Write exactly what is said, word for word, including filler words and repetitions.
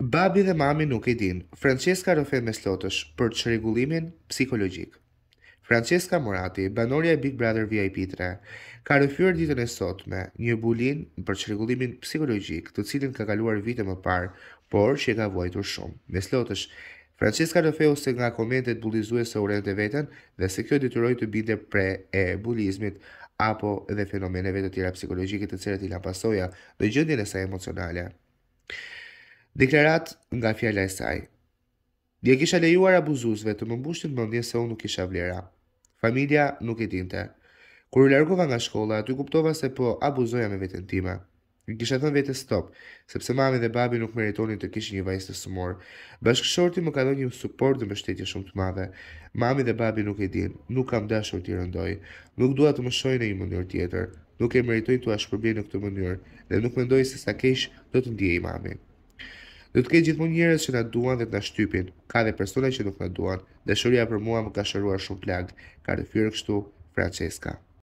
Babi dhe mami nuk e din. Francesca rrëfet me slotësh për çrregullimin psikologjik. Francesca Morati, banorja e Big Brother V I P tre, ka rrëfyer ditën e sotme një bulin për çrregullimin psikologjik, të cilin ka kaluar vite më parë, por që e ka vuajtur shumë. Me slotësh, Francesca rrëfeu se nga komentet bullizuese u rrente veten dhe se kjo detyroi të binte pre e bulizmit apo edhe fenomeneve të tjera psikologjike të cilat i lan pasoja në gjendjen e saj emocionale. Deklarat nga fjala e saj. Dje kisha lejuar abuzuesve të më mbushnin mendjen se unë nuk kisha vlera. Familja nuk e dinte. Kur u largova nga shkolla, aty kuptova se po abuzoja me veten time. I kisha thënë vetes stop, sepse mami dhe babi nuk meritonin të kishin një vajzë të sëmur. Bashkëshorti më ka dhënë një suport dhe mbështetje shumë të madhe. Mami dhe babi nuk e din, nuk kam dashur t'i rëndoj, nuk dua të më shohin në një mënyrë tjetër, nuk e meritoj t'u shpërbej në këtë mënyrë dhe nuk mendoj se sa keq do të ndiej mami. Do të ketë gjithmonë njerëz që na duan dhe të na shtypin. Ka dhe persona që nuk na duan. Dashuria për mua më ka shëruar shumë plag. Ka rrëfyer kështu Francesca.